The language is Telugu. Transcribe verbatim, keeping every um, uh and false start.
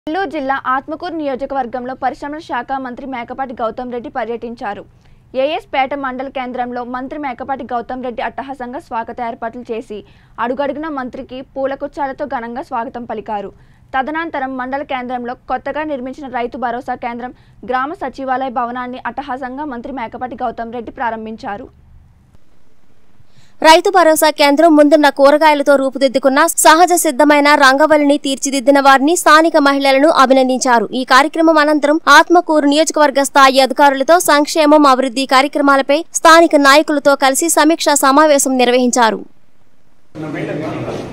నెల్లూరు జిల్లా ఆత్మకూరు నియోజకవర్గంలో పరిశ్రమల శాఖ మంత్రి మేకపాటి గౌతమ్ రెడ్డి పర్యటించారు. ఏఎస్ పేట మండల కేంద్రంలో మంత్రి మేకపాటి గౌతమ్ రెడ్డి అట్టహాసంగా స్వాగత ఏర్పాట్లు చేసి అడుగడుగున మంత్రికి పూలకుచ్చాలతో ఘనంగా స్వాగతం పలికారు. తదనంతరం మండల కేంద్రంలో కొత్తగా నిర్మించిన రైతు భరోసా కేంద్రం, గ్రామ సచివాలయ భవనాన్ని అట్టహాసంగా మంత్రి మేకపాటి గౌతమ్ రెడ్డి ప్రారంభించారు. రైతు భరోసా కేంద్రం ముందున్న కూరగాయలతో రూపుదిద్దుకున్న సహజ సిద్ధమైన రంగవల్లిని తీర్చిదిద్దిన వారిని స్థానిక మహిళలను అభినందించారు. ఈ కార్యక్రమం అనంతరం ఆత్మకూరు నియోజకవర్గ స్థాయి అధికారులతో సంక్షేమం, అభివృద్ధి కార్యక్రమాలపై స్థానిక నాయకులతో కలిసి సమీక్షా సమావేశం నిర్వహించారు.